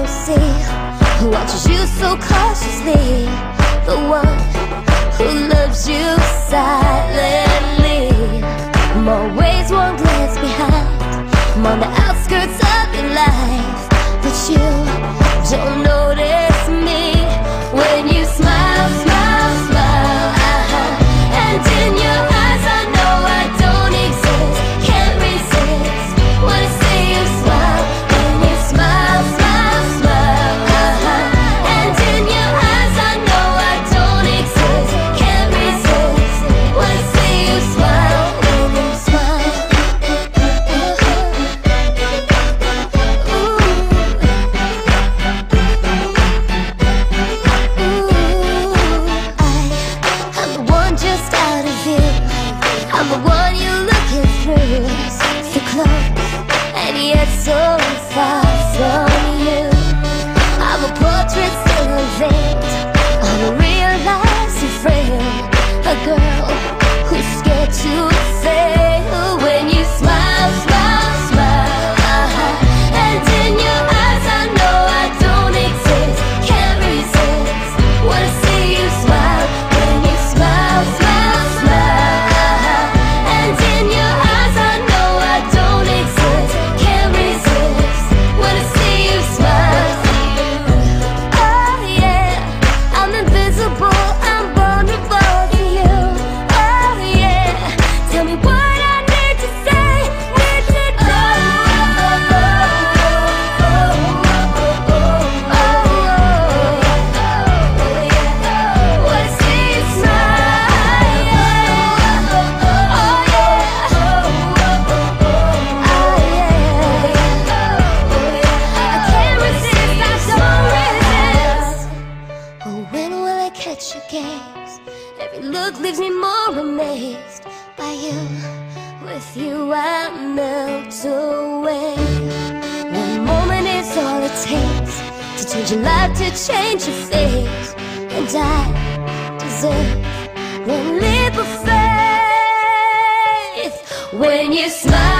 don't see who watches you so cautiously, the one who loves you silently. I'm always one glance behind, I'm on the outskirts of your life, but you don't notice me when you smile, smile, smile, and in your eyes I know I don't exist, can't resist, wanna see you smile when you smile, smile, smile, and in your eyes I know I don't exist, can't resist, wanna see you smile when you smile. I'm the one just out of view, I'm the one you're looking through, so close and yet so far from you. I'm a portrait still unveiled, I'm a realized frame, a girl who's scared to fail when you smile, smile, smile, and in your eyes I know I don't exist, can't resist, wanna see you smile when you smile, smile, smile, and in your eyes I know I don't exist, can't resist, wanna see you smile. Oh yeah, I'm invisible, I'm vulnerable to you. Oh yeah, tell me what I need to say, need to know. Wanna see you smile. Oh yeah. I can't resist, I don't resist. Oh, when will I catch your gaze? Every look leaves me more amazed by you. With you I melt away. One moment is all it takes to change your life, to change your face, and I deserve one leap of faith when you smile.